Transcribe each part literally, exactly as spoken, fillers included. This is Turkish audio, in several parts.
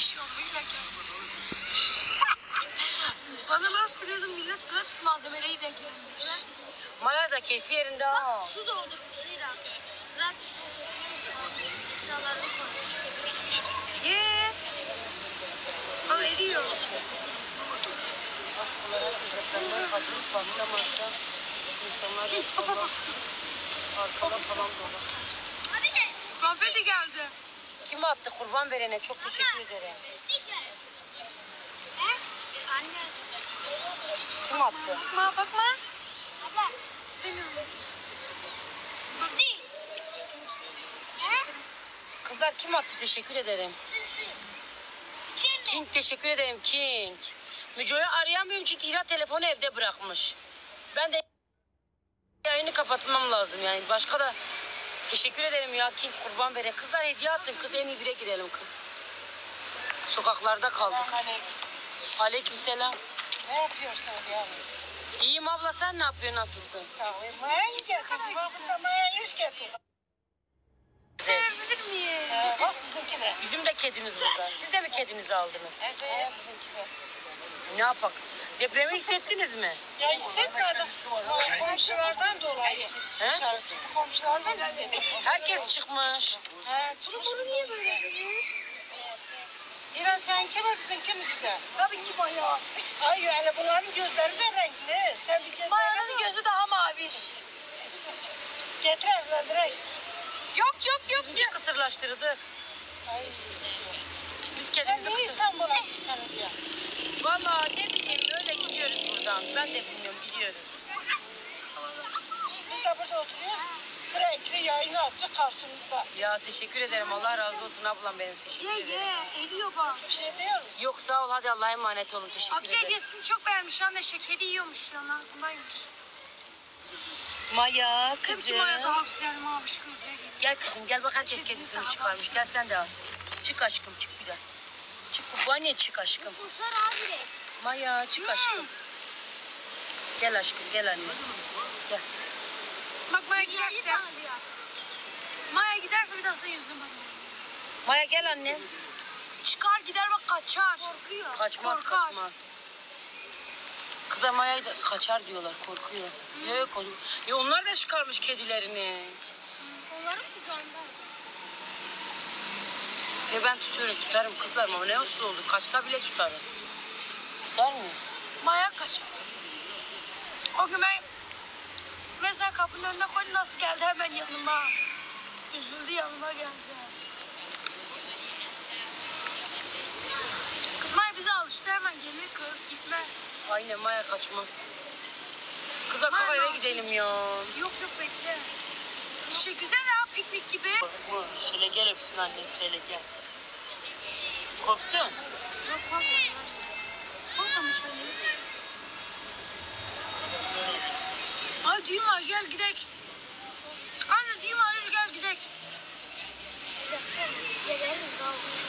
eşyalarıyla gelmiş. Bana laf söylüyordum, millet gratis malzemeleriyle gelmiş. Maya da keyfi yerinde ha. Su doldurmuş İra. Gratis bir şekilde eşya, eşyalarını koymuş. Ye. Aa eriyor. Aşklara çocuklarına hazır patlamakta. İnsanlar inşallah arkada falan dolu. Abi de. Konfeti geldi. Kim attı kurban verene? Çok teşekkür ederim. He? Anne. Kim attı? Bakma bakma. Abla. İstemiyorum kız. Ciddi. He? Kızlar kim attı? Teşekkür ederim. Süsü. İçeyim mi? King teşekkür ederim King. Müco'yu arayamıyorum çünkü Hira telefonu evde bırakmış. Ben de yayını kapatmam lazım yani. Başka da teşekkür ederim ya King kurban vere. Kızlar hediye attın kız, en iyi bire girelim kız. Sokaklarda kaldık. Aleykümselam. Ne yapıyorsun ya? İyiyim abla, sen ne yapıyorsun, nasılsın? Sağ ol. Maya iyi getirdim. Bak sen Maya iş getirdim. Sevebilir miyim? Ee, bak bizimki de. Bizim de kedimiz burada. Siz de mi kedinizi aldınız? Evet. Bizimki de. Ne yapak? Depremi hissettiniz mi? Ya hissetmedim. O komşulardan dolayı. He? Dışarı çıktı komşulardan istedim. Herkes çıkmış. He çıkmış bizimki. İran seninki mi bizimki mi güzel? Tabii ki Maya. Ay yani bunların gözleri de renkli. Sen bir gözlerine Maya'nın bak. gözü daha maviş. Getir evlendirek. Yok yok yok. Biz bir kısırlaştırdık. Ay. Biz Sen kedimizi niye kısır... İstanbul'a gitsen diye? Valla ne bileyim, öyle gidiyoruz buradan. Ben de bilmiyorum, gidiyoruz. Biz de burada oturuyoruz. Sürekli yayını açık karşımızda. Ya teşekkür ederim, Allah razı olsun ablam benim, teşekkür Ye ederim. ye. Eriyor bak. Bir şey diyor musun? Yok sağ ol, hadi Allah'a emanet olun, teşekkür Abdi ederim. hediyesini çok beğenmiş. Anne şekeri yiyormuş şu an, ağzındaymış. Maya Tabii ki kızım. Maya daha güzel maviş gözleri. Gel kızım gel, bak herkes kedisini çıkarmış. Gel sen de al. Çık aşkım, çık biraz. Çık babaanne, çık aşkım. Kusar abi de. Maya çık aşkım. Gel aşkım, gel anne. Gel. Bak Maya Yedi giderse. tane biraz. Maya giderse bir daha sen yüzüne bakma. Maya gel annem. Çıkar gider bak, kaçar. Korkuyor. Kaçmaz Korkar. kaçmaz. Kıza Maya'yı da kaçar diyorlar, korkuyor. Hmm. Yok korkuyor. Ya onlar da çıkarmış kedilerini. Onların kucağında. Ya ben tutuyorum, tutarım kızlar ama ne uslu oldu. Kaçsa bile tutarız. Tutar mıyız? Maya kaçamaz. O gün ben mesela kapının önüne koydum, nasıl geldi hemen yanıma. Üzüldü, yanıma geldi. Kız Maya bize alıştı, hemen gelir kız, gitmez. Aynen, Maya kaçmaz. Kıza Maya kalk eve ne gidelim ya. Yok yok bekle. Şey güzel ya, piknik gibi. Korkma. Şöyle gel öpsün annesi, şöyle gel. Korktun? Yok korkma. Korkmamış anne. Ay düğün var, gel gidek. Anne düğün var, yürü gel gidek. Sıcakta geliriz abi.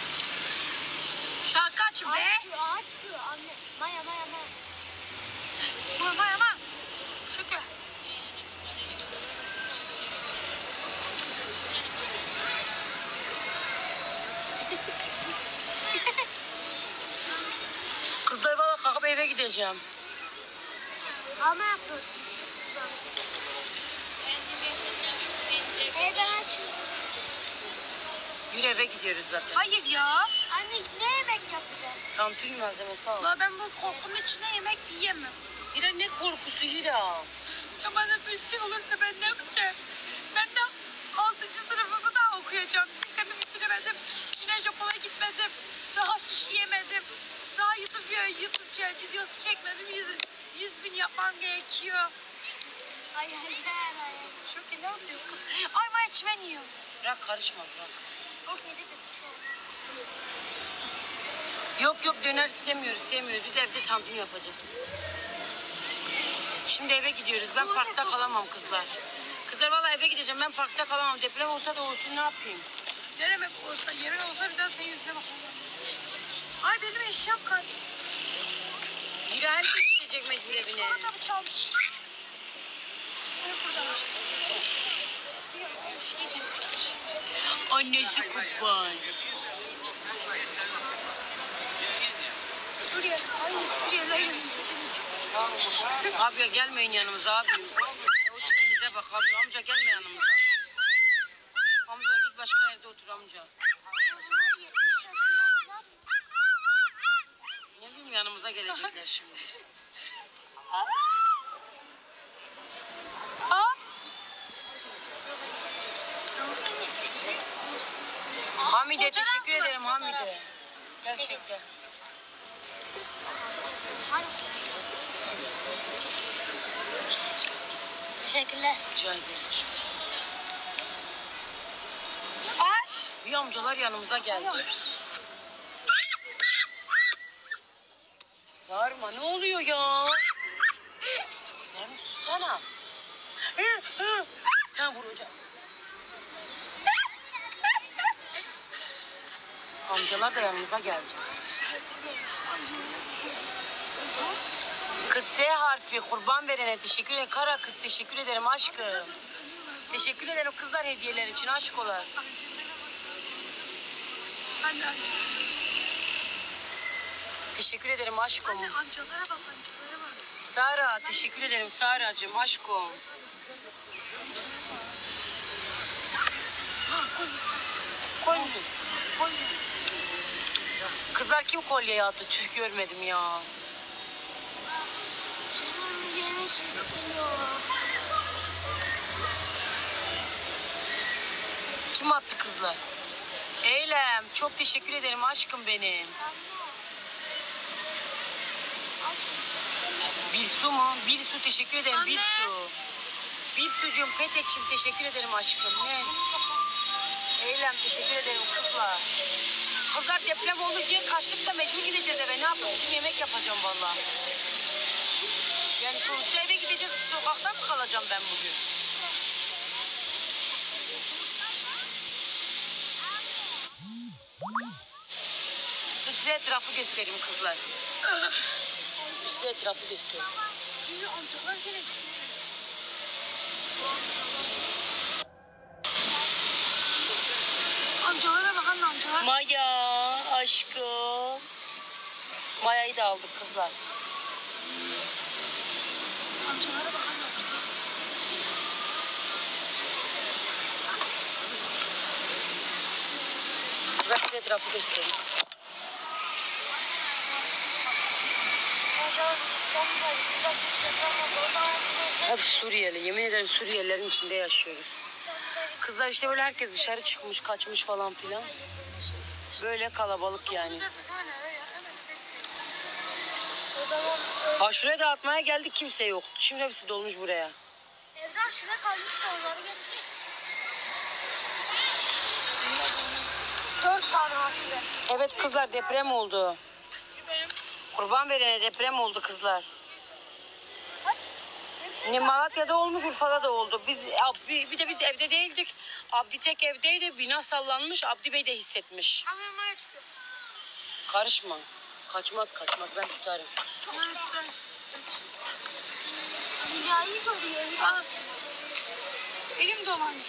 Şarkı açın be. Ağaç diyor, ağaç diyor anne. Maya maya maya. Maya maya maya. Şöyle. Kızlar valla kalkıp eve gideceğim. Ama yapıyorsun. Ee ben açım. Yürü, eve gidiyoruz zaten. Hayır ya. Anne ne yemek yapacağız? Tantuni malzemesi al. Ulan ben bu korkunun içine yemek yiyemem. Hira ne korkusu Hira? Ya bana bir şey olursa ben ne yapacağım? Ben de altıncı sınıfımı daha okuyacağım. Lisemi bitiremedim. Çin'e Japon'a gitmedim. Daha sushi yemedim. Daha YouTube, YouTube videosu çekmedim. Yüz, yüz bin yapmam gerekiyor. Hayaller hayal. Çok inanmıyor kız. Ay Maya çimen yiyor. Bırak, karışma bırak. O kedi de bir şey olmaz. Yok yok, döner istemiyoruz, sevmiyoruz. Biz de evde tantuni yapacağız. Şimdi eve gidiyoruz. Ben parkta kalamam kızlar. Kızlar valla eve gideceğim. Ben parkta kalamam. Deprem olsa da olsun, ne yapayım? Ne demek olsa, yemin olsa bir daha senin yüzüne bakamam. Ay benim eşyam kaydı. Hira herkes gidecek mecbur evine. Çikolatamı çalmış. Bunu buradan işte. Bir şey getirmiş. Annesi kurban. Hayır, Suriyeliler yanımıza gelecek. Abi gelmeyin yanımıza abi. O tipinize bak abi. Amca gelme yanımıza. Amca git başka yerde otur amca. Ama bunlar yetmiş yaşında falan mı? Ne bileyim yanımıza gelecekler şimdi. Aa, Hamide fotoğraf teşekkür mı? ederim Hamide. Gerçekten. Hadi. Teşekkürler. Rica ederim. aş. Bir amcalar yanımıza geldi. Bağırma ne oluyor ya? Lan sussana. Sen vur hocam. Amcalar da yanımıza geldi. Kız S harfi kurban verene teşekkür ederim. Kara kız teşekkür ederim aşkım. Teşekkür ederim kızlar hediyeler için aşk olar. Anne amcalara. Teşekkür ederim aşkım. Anne amcalara bak amcalara bak. Sara teşekkür ederim Saracığım aşkım. Kolye. Kolye. Kızlar kim kolyeyi attı? Tüh görmedim ya. Canım yemek istiyor. Kim attı kızlar? Eylem çok teşekkür ederim aşkım benim. Anne. Aç. Bir su mu? Bir su teşekkür ederim bir Anne. su. Bir sucuğum Petek'cim teşekkür ederim aşkım. Ne? Eylem teşekkür ederim kızlar. Kızlar deprem olmuş diye kaçtık da mecbur gideceğiz eve. Ne yapalım? Bugün yemek yapacağım vallahi. Yani sonuçta eve gideceğiz. Sokakta mı kalacağım ben bugün? Dur size etrafı göstereyim kızlar. Dur size etrafı göstereyim. Yürü amcalar gerek. Amcalara bak anne amcalar. Maya aşkım. Maya'yı da aldık kızlar. Amcalara bak anne amcalara. Kızlar size etrafı göstereyim. Hocam İstanbul'a gitmek istiyorum. O zaman bize Hadi Suriyeli. Yemin ederim Suriyelilerin içinde yaşıyoruz. Kızlar işte böyle herkes dışarı çıkmış, kaçmış falan filan. Böyle kalabalık yani. Hemen eve ya hemen bekleyin. o zaman Ha şuraya dağıtmaya geldik kimse yoktu. Şimdi hepsi dolmuş buraya. evden şuraya kalmış da onları getirdik. Dört tane aşure. Evet kızlar deprem oldu. Kurban verene deprem oldu kızlar. Kaç? Ne Malatya'da olmuş, Urfa'da da oldu. Biz Abdi, bir de biz evde değildik. Abdi tek evdeydi. Bina sallanmış. Abdi Bey de hissetmiş. Ama maya çıkıyor. Karışma. Kaçmaz kaçmaz ben tutarım. Dünyayı görüyor. Al. Benim dolancım.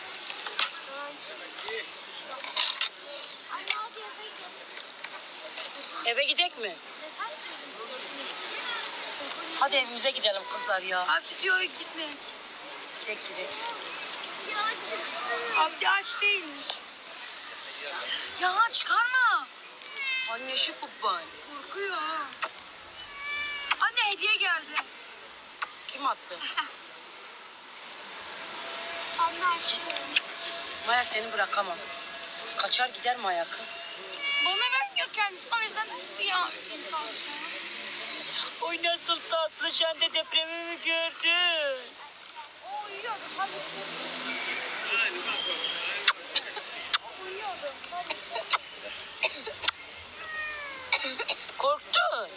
Anne hadi eve gidelim. Eve gidek mi? Mesaj duydum. Hadi evimize gidelim kızlar ya. Abdi diyor gitme. Gidek gidek. Abdi aç değilmiş. Ya çıkarma. Anne şu kurban. Korkuyor. ha. Anne hediye geldi. Kim attı? Anne açıyorum. Maya seni bırakamam. Kaçar gider Maya kız. Bana vermiyor kendisi. O yüzden nasıl bir ya insansın? Oy nasıl tatlı sen de depremi mi gördün? O uyuyordu tabii. O uyuyordu tabii. Korktun.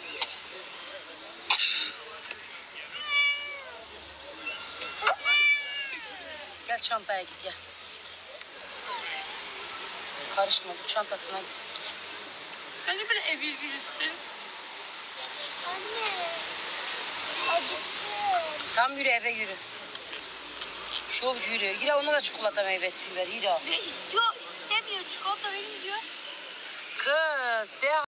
Gel çantaya git gel. Karışma bu çantasına gitsin. Hani bir ev ilgilisi. Anne. Acıktım. Tam yürü eve yürü. Şovcu yürü. Hira ona da çikolata meyvesi ver Hira. Ve istiyor, istemiyor. Çikolata verin diyor. Kız sen